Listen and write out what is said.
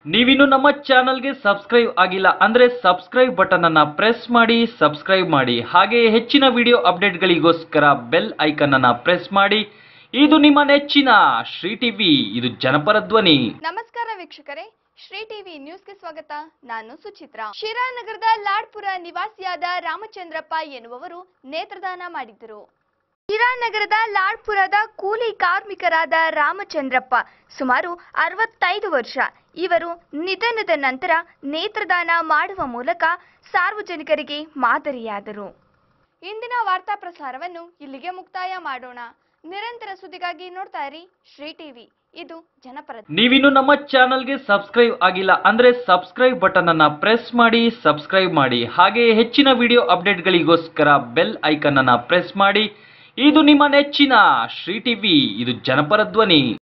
ನೀವಿನ್ನು ನಮ್ಮ ಚಾನಲ್ಗೆ ಸಬ್ಸ್ಕ್ರೈಬ್ ಆಗಿಲ್ಲ ಅಂದ್ರೆ ಸಬ್ಸ್ಕ್ರೈಬ್ ಬಟನ್ ಅನ್ನ ಪ್ರೆಸ್ ಮಾಡಿ ಸಬ್ಸ್ಕ್ರೈಬ್ ಮಾಡಿ. ಹಾಗೆ ಹೆಚ್ಚಿನ ವಿಡಿಯೋ ಅಪ್ಡೇಟ್ಗಳಿಗೋಸ್ಕರ ಬೆಲ್ ಐಕನ್ ಅನ್ನ ಪ್ರೆಸ್ ಮಾಡಿ. ಇದು ನಿಮ್ಮ ನೆಚ್ಚಿನ ಶ್ರೀ ಟಿವಿ, ಇದು ಜನಪರ ಧ್ವನಿ. ನಮಸ್ಕಾರ ವೀಕ್ಷಕರೇ, ಶ್ರೀ ಟಿವಿ ನ್ಯೂಸ್ಗೆ ಸ್ವಾಗತ. ನಾನು ಸುಚಿತ್ರಾ. ಶಿರಾನಗರದ ಲಾಡ್ಪುರ ನಿವಾಸಿಯಾದ ರಾಮಚಂದ್ರಪ್ಪ ಎನ್ನುವವರು ನೇತ್ರದಾನ ಮಾಡಿದ್ದರು. ಶಿರಾನಗರದ ಲಾಡ್ಪುರದ ಕೂಲಿ ಕಾರ್ಮಿಕರಾದ ರಾಮಚಂದ್ರಪ್ಪ ಸುಮಾರು 65 ವರ್ಷ. ಇವರು ನಿಧನದ ನಂತರ ನೇತ್ರದಾನ ಮಾಡುವ ಮೂಲಕ ಸಾರ್ವಜನಿಕರಿಗೆ ಮಾದರಿಯಾದರು. ಇಂದಿನ ವಾರ್ತಾ ಪ್ರಸಾರವನ್ನು ಇಲ್ಲಿಗೆ ಮುಕ್ತಾಯ ಮಾಡೋಣ. ನಿರಂತರ ಸುದ್ದಿಗಾಗಿ ನೋಡ್ತಾ ಇರಿ ಶ್ರೀ ಟಿವಿ, ಇದು ಜನಪರ. ನೀವಿನ್ನು ನಮ್ಮ ಚಾನಲ್ಗೆ ಸಬ್ಸ್ಕ್ರೈಬ್ ಆಗಿಲ್ಲ ಅಂದ್ರೆ ಸಬ್ಸ್ಕ್ರೈಬ್ ಬಟನ್ ಅನ್ನ ಪ್ರೆಸ್ ಮಾಡಿ ಸಬ್ಸ್ಕ್ರೈಬ್ ಮಾಡಿ. ಹಾಗೆ ಹೆಚ್ಚಿನ ವಿಡಿಯೋ ಅಪ್ಡೇಟ್ಗಳಿಗೋಸ್ಕರ ಬೆಲ್ ಐಕನ್ ಅನ್ನ ಪ್ರೆಸ್ ಮಾಡಿ. ಇದು ನಿಮ್ಮ ನೆಚ್ಚಿನ ಶ್ರೀ ಟಿವಿ, ಇದು ಜನಪರ ಧ್ವನಿ.